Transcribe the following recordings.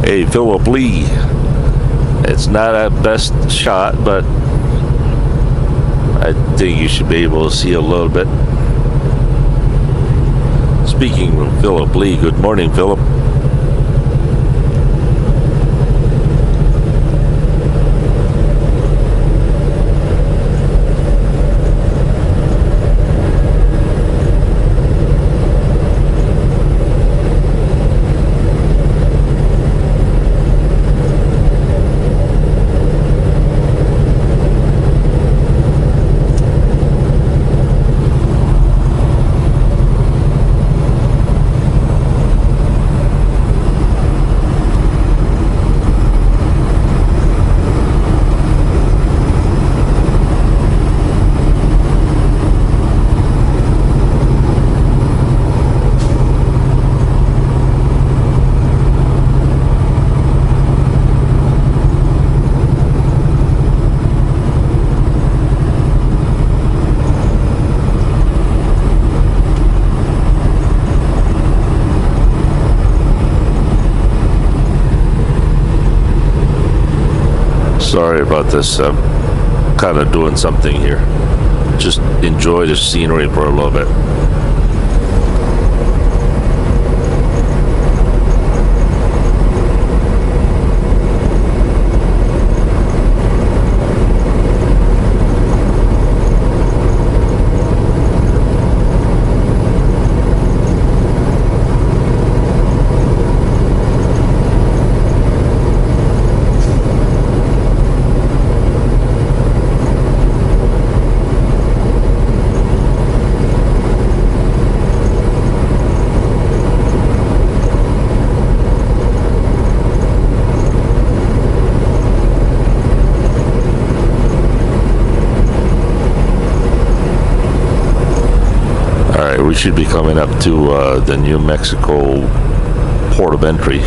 Hey, Philip Lee. It's not a best shot, but I think you should be able to see a little bit. Speaking of Philip Lee, good morning, Philip. Sorry about this. I'm kind of doing something here. Just enjoy the scenery for a little bit. We should be coming up to the New Mexico port of entry.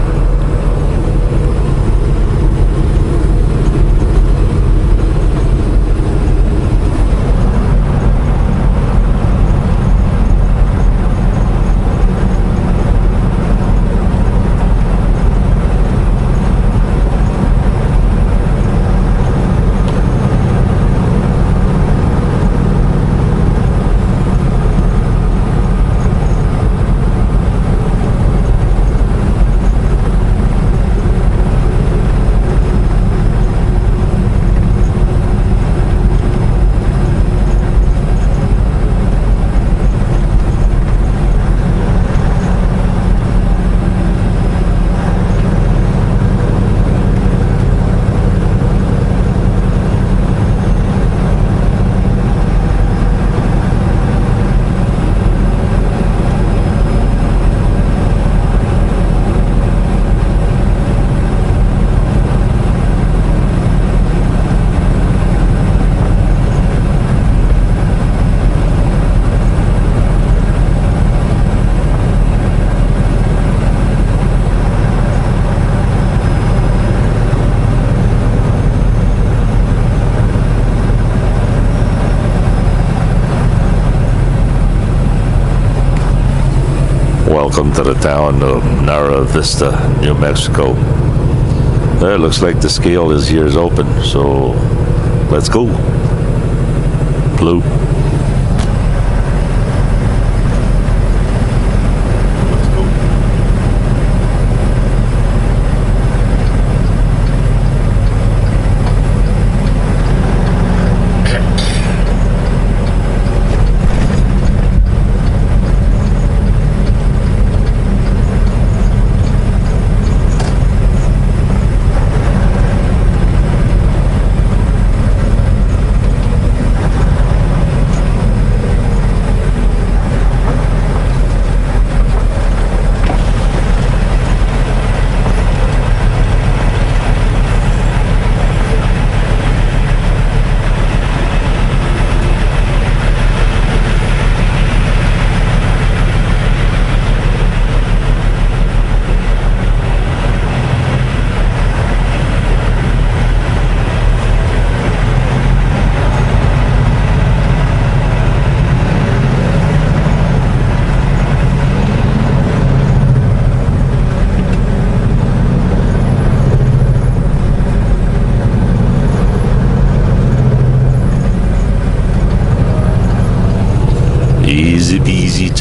Welcome to the town of Nara Vista, New Mexico. It looks like the scale this year is open, so let's go. Blue.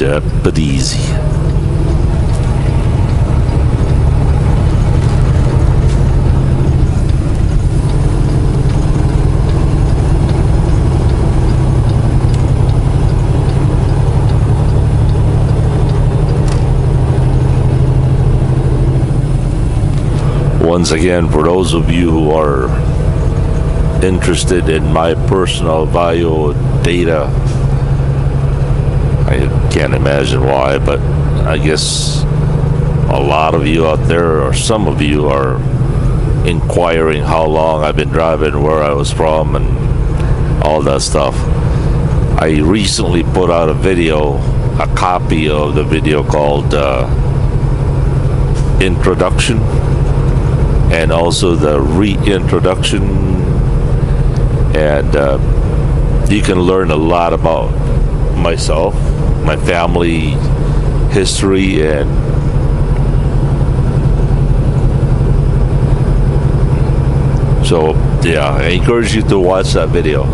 Step it easy. Once again, for those of you who are interested in my personal bio data, I can't imagine why, but I guess a lot of you out there, or some of you, are inquiring how long I've been driving, where I was from, and all that stuff. I recently put out a video, a copy of the video called Introduction, and also the reintroduction, and you can learn a lot about myself, my family history, and so yeah, I encourage you to watch that video.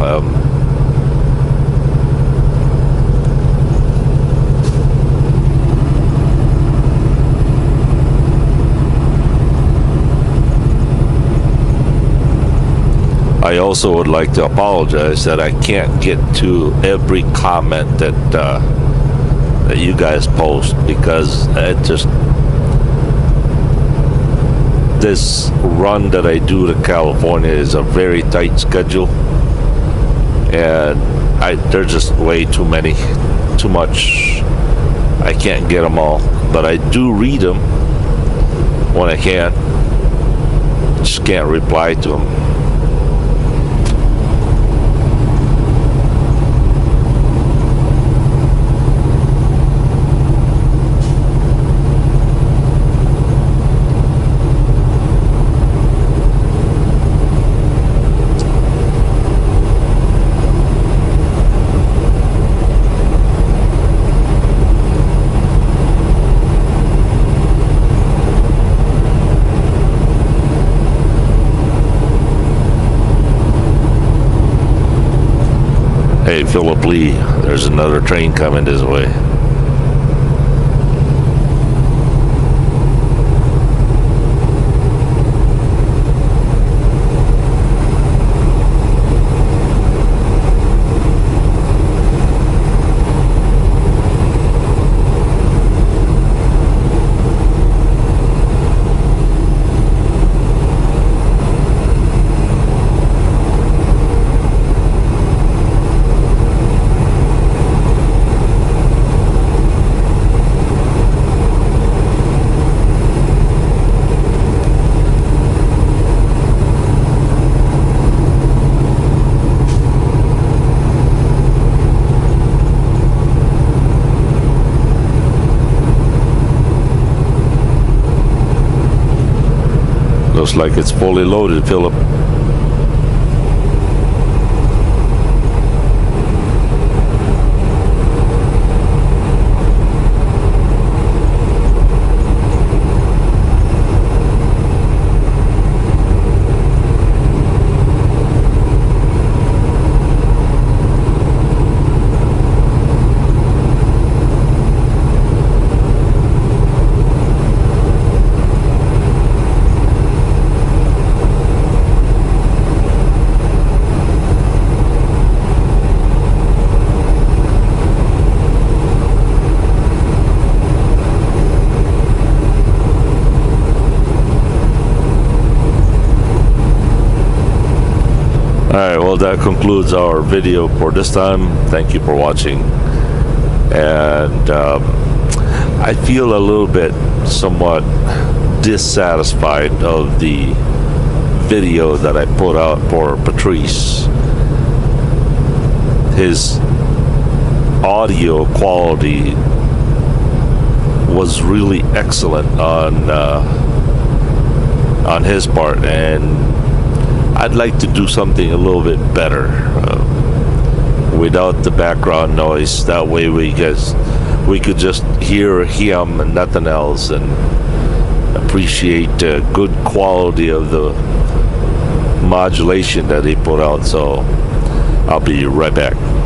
I also would like to apologize that I can't get to every comment that you guys post, because this run that I do to California is a very tight schedule, and there's just way too many, too much. I can't get them all, but I do read them when I can. Just can't reply to them. Hey, Philip Lee, there's another train coming this way. Looks like it's fully loaded, Philip. Alright, well, that concludes our video for this time. Thank you for watching. And I feel a little bit somewhat dissatisfied of the video that I put out for Patrice. His audio quality was really excellent on his part, and I'd like to do something a little bit better without the background noise. That way we could just hear him and nothing else, and appreciate the good quality of the modulation that he put out. So I'll be right back.